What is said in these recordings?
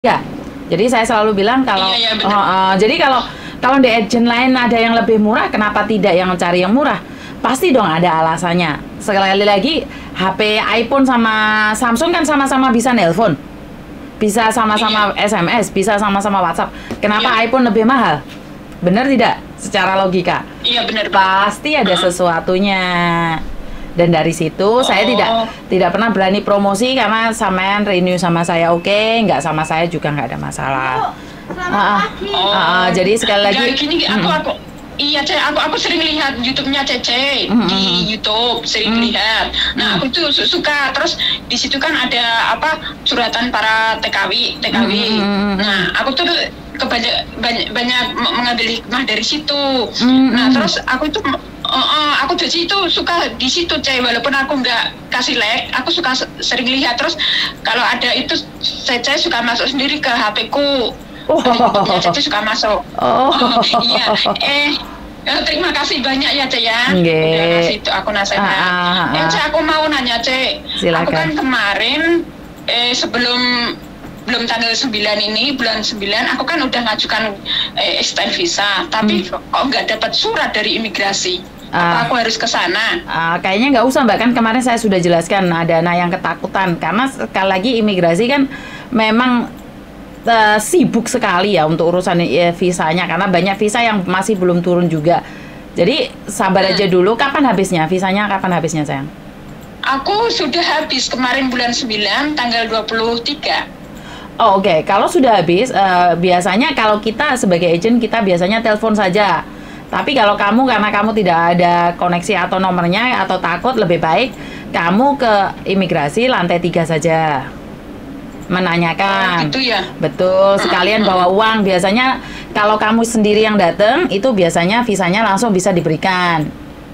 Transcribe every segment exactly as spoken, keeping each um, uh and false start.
Ya, jadi saya selalu bilang kalau Iya, iya, uh, benar. uh, jadi kalau kalau di agent lain ada yang lebih murah, kenapa tidak yang cari yang murah? Pasti dong ada alasannya. Sekali lagi, H P iPhone sama Samsung kan sama-sama bisa nelpon, bisa sama-sama Iya, S M S, bisa sama-sama WhatsApp. Kenapa iya, iPhone lebih mahal? Benar tidak? Secara logika. iya, benar-benar. Pasti ada Heeh. sesuatunya. Dan dari situ saya tidak Oh, tidak pernah berani promosi karena sampean renew sama saya oke, nggak sama saya juga nggak ada masalah. Selamat Ah, ah. pagi. Ah, ah. oh, Jadi sekali lagi, nggak gini, aku, mm-mm, aku, iya, Cek, aku, aku sering lihat YouTube-nya Cece mm-mm, di mm-mm, YouTube, sering mm-mm, lihat. Nah, mm-mm, aku tuh su- suka, terus di situ kan ada apa suratan para T K W, T K W. mm-mm, mm-mm, Nah, aku tuh kebanyak banyak, banyak m- mengambil hikmah dari situ. Nah, mm-mm. terus aku itu uh, uh, aku jadi itu suka di situ, Cek, walaupun aku nggak kasih like, aku suka se- sering lihat. Terus kalau ada itu, Cece suka masuk sendiri ke H P ku. Ada YouTube-nya Oh, Cece suka masuk. oh, Oh, iya, eh, eh, terima kasih banyak ya, Cek ya. Udah nggih. ngasih itu aku Ah, nasihat. ah, Eh, ah. Cek, aku mau nanya, Cek. Aku kan Silakan. kemarin eh sebelum belum tanggal sembilan ini, bulan sembilan, aku kan udah ngajukan eh, extend visa, tapi Hmm. kok nggak dapat surat dari imigrasi. Ah, Apa aku harus ke sana? ah, kayaknya nggak usah Mbak, kan kemarin saya sudah jelaskan ada anak yang ketakutan karena sekali lagi imigrasi kan memang eh, sibuk sekali ya untuk urusan eh, visanya karena banyak visa yang masih belum turun juga. Jadi sabar aja Hmm. dulu. Kapan habisnya? Visanya kapan habisnya sayang? Aku sudah habis kemarin bulan sembilan, tanggal dua puluh tiga. Oh, oke. Kalau sudah habis, eh, biasanya kalau kita sebagai agent kita biasanya telepon saja. Tapi kalau kamu karena kamu tidak ada koneksi atau nomornya atau takut, lebih baik kamu ke imigrasi lantai tiga saja Oh, menanyakan. gitu ya. Betul, Mm, sekalian mm, bawa mm. uang. Biasanya kalau kamu sendiri yang datang, itu biasanya visanya langsung bisa diberikan.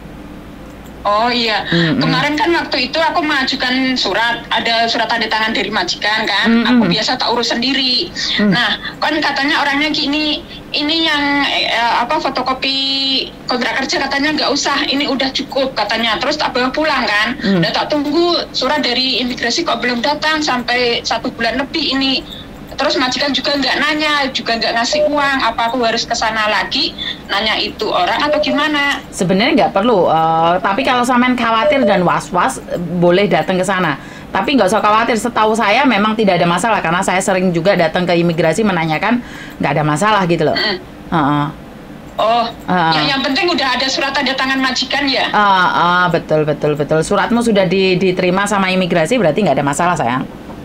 Oh iya, Mm-mm. kemarin kan waktu itu aku mengajukan surat, ada surat tanda tangan dari majikan kan, aku Mm-mm. biasa tak urus sendiri. Mm. Nah, kan katanya orangnya gini, ini yang eh, apa fotokopi kontrak kerja katanya nggak usah, ini udah cukup katanya. Terus tak bawa pulang kan, Mm. udah tak tunggu surat dari imigrasi kok belum datang sampai satu bulan lebih ini. Terus majikan juga nggak nanya, juga nggak ngasih uang. Apa aku harus ke sana lagi nanya itu orang atau gimana? Sebenarnya nggak perlu, eh, tapi kalau sampean khawatir dan was-was, eh, boleh datang ke sana. Tapi nggak usah khawatir, setahu saya memang tidak ada masalah karena saya sering juga datang ke imigrasi menanyakan, nggak ada masalah gitu loh. Mm. Heeh. Oh, Ah. ya, yang penting udah ada surat tanda tangan majikan ya. Ah, ah, betul betul betul. Suratmu sudah di- diterima sama imigrasi berarti nggak ada masalah sayang.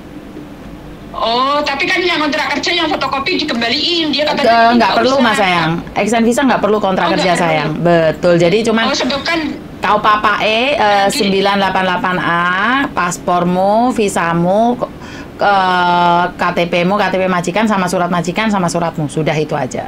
Oh, tapi kan yang kontrak kerja yang fotokopi dikembaliin dia Eh, katanya nggak perlu usah. mas sayang. Extend visa nggak perlu kontrak Oh, kerja nggak perlu. sayang. Betul. Jadi cuman Oh, sebab kan kau papa E eh, Nanti- sembilan delapan delapan A, paspormu, visamu, ke ke- K T P-mu, K T P majikan sama surat majikan sama suratmu. Sudah itu aja.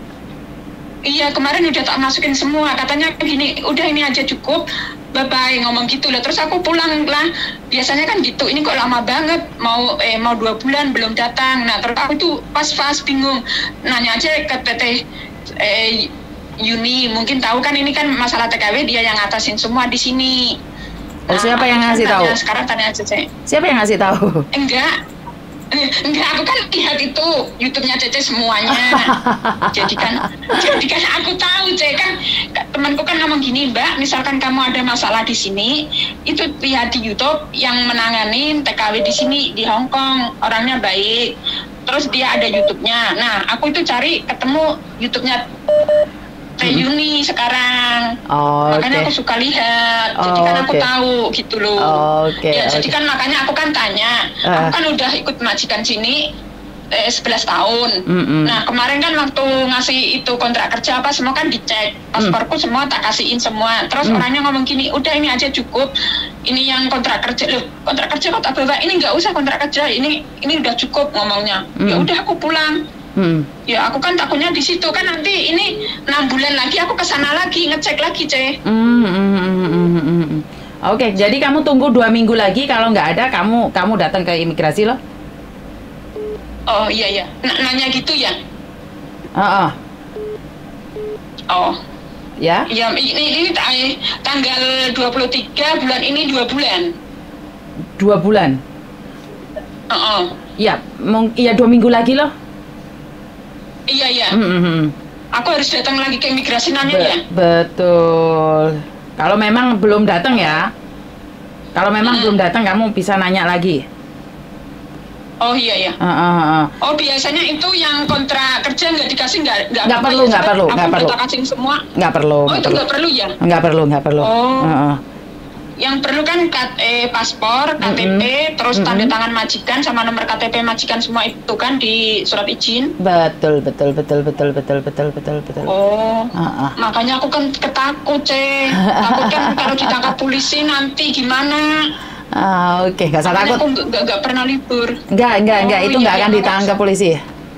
iya kemarin udah tak masukin semua. Katanya gini, udah ini aja cukup. Bye bye ngomong gitu lah. Terus aku pulang lah. Biasanya kan gitu. Ini kok lama banget. Mau eh mau dua bulan belum datang. Nah terus aku tuh pas-pas bingung. Nanya aja ke teteh eh, Yuni. Mungkin tahu kan ini kan masalah T K W dia yang ngatasin semua di sini. Oh, siapa aku yang kan ngasih tanya, tahu? Sekarang tanya aja saya. Siapa yang ngasih tahu? Enggak. Eh, Enggak, aku kan lihat itu YouTube-nya Cece semuanya. Jadi kan, jadi kan aku tahu, Cece kan temanku kan ngomong gini, Mbak, misalkan kamu ada masalah di sini, itu lihat di YouTube yang menanganin T K W di sini di Hong Kong, orangnya baik. Terus dia ada YouTube-nya. Nah, aku itu cari ketemu YouTube-nya Teh Yuni sekarang. Oh, Makanya oke. aku suka lihat, jadi Oh, kan aku oke. tahu gitu loh. Oke, Ya, jadi oke. kan makanya aku kan tanya, Ah. aku kan udah ikut majikan sini eh, sebelas tahun. Mm-mm. Nah kemarin kan waktu ngasih itu kontrak kerja apa semua kan dicek, pasporku semua tak kasihin semua. Terus Mm. orangnya ngomong gini, udah ini aja cukup. Ini yang kontrak kerja loh, kontrak kerja kok tak bawa, ini nggak usah kontrak kerja, ini ini udah cukup ngomongnya. Ya Mm. udah aku pulang. Hmm. Ya aku kan takutnya di situ kan nanti ini enam bulan lagi aku kesana lagi ngecek lagi, Ce. Hmm, hmm, hmm, hmm, hmm, hmm, hmm. Oke, jadi kamu tunggu dua minggu lagi. Kalau nggak ada, kamu kamu datang ke imigrasi loh. Oh iya iya, N- nanya gitu ya. Heeh. Oh Ya. iya, ini, ini ta- eh, tanggal dua puluh tiga bulan ini dua bulan. Dua bulan. Oh, oh. Ya, mung- ya dua minggu lagi loh. Iya iya. Mm, mm, mm. Aku harus datang lagi ke imigrasi nanya Be- ya. Betul. Kalau memang belum datang ya, kalau memang Mm. belum datang kamu bisa nanya lagi. Oh iya iya. Uh, uh, uh. Oh biasanya itu yang kontrak kerja nggak dikasih nggak nggak Nggak apa-apa perlu, ya, nggak Sobat? perlu, Aku nggak udah perlu. tak kasih semua. Nggak perlu, Oh nggak itu perlu, nggak perlu ya. nggak perlu, nggak perlu. Oh. Uh, uh. Yang perlu kan K- eh, paspor, K T P, Mm-mm. terus tanda Mm-mm. tangan majikan sama nomor K T P majikan semua itu kan di surat izin. Betul, betul, betul, betul, betul, betul, betul, betul. Oh, Uh, uh. makanya aku kan ketakut, Ce. Takut kan kalau ditangkap polisi nanti gimana? Ah, Oke, nggak usah Makanya takut. aku nggak- nggak nggak pernah libur. Nggak, nggak, nggak. Oh, Itu iya, nggak iya, akan makasih. ditangkap polisi.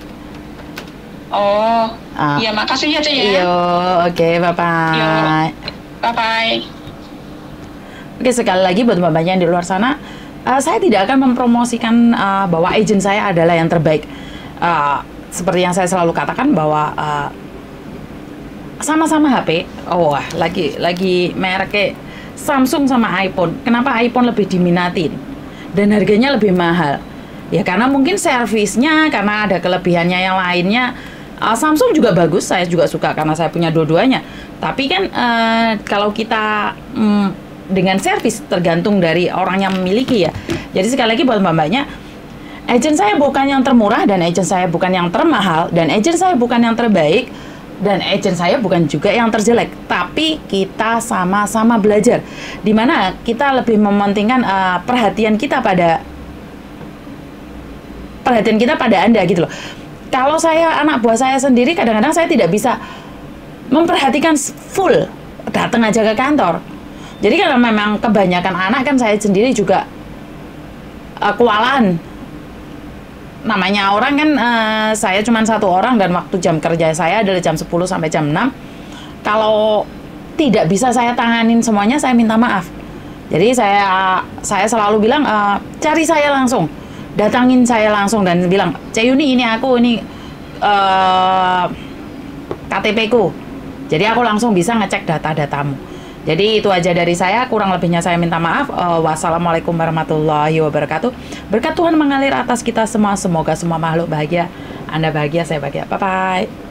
Oh, Ah. iya makasih ya, Ce ya. Iya, oke, bye-bye. Bye bye. Oke, sekali lagi buat mbak-mbaknya yang di luar sana, uh, saya tidak akan mempromosikan uh, bahwa agent saya adalah yang terbaik. Uh, seperti yang saya selalu katakan bahwa uh, sama-sama H P. Oh, wah, lagi lagi mereknya Samsung sama iPhone. Kenapa iPhone lebih diminatin dan harganya lebih mahal? Ya karena mungkin servisnya, karena ada kelebihannya yang lainnya. Uh, Samsung juga bagus, saya juga suka karena saya punya dua-duanya. Tapi kan uh, kalau kita mm, dengan servis tergantung dari orang yang memiliki ya. Jadi sekali lagi buat mbak-mbaknya, agent saya bukan yang termurah dan agent saya bukan yang termahal dan agent saya bukan yang terbaik dan agent saya bukan juga yang terjelek. Tapi kita sama-sama belajar. Dimana kita lebih mementingkan uh, perhatian kita pada perhatian kita pada Anda gitu loh. Kalau saya anak buah saya sendiri kadang-kadang saya tidak bisa memperhatikan full datang aja ke kantor. Jadi kalau memang kebanyakan anak kan saya sendiri juga uh, kewalahan. Namanya orang kan uh, saya cuma satu orang dan waktu jam kerja saya adalah jam sepuluh sampai jam enam. Kalau tidak bisa saya tanganin semuanya, saya minta maaf. Jadi saya saya selalu bilang uh, cari saya langsung. Datangin saya langsung dan bilang, "Ceyuni ini aku ini uh, K T P ku." Jadi aku langsung bisa ngecek data-datamu. Jadi itu aja dari saya, kurang lebihnya saya minta maaf. Uh, wassalamualaikum warahmatullahi wabarakatuh. Berkat Tuhan mengalir atas kita semua, semoga semua makhluk bahagia. Anda bahagia, saya bahagia. Bye-bye.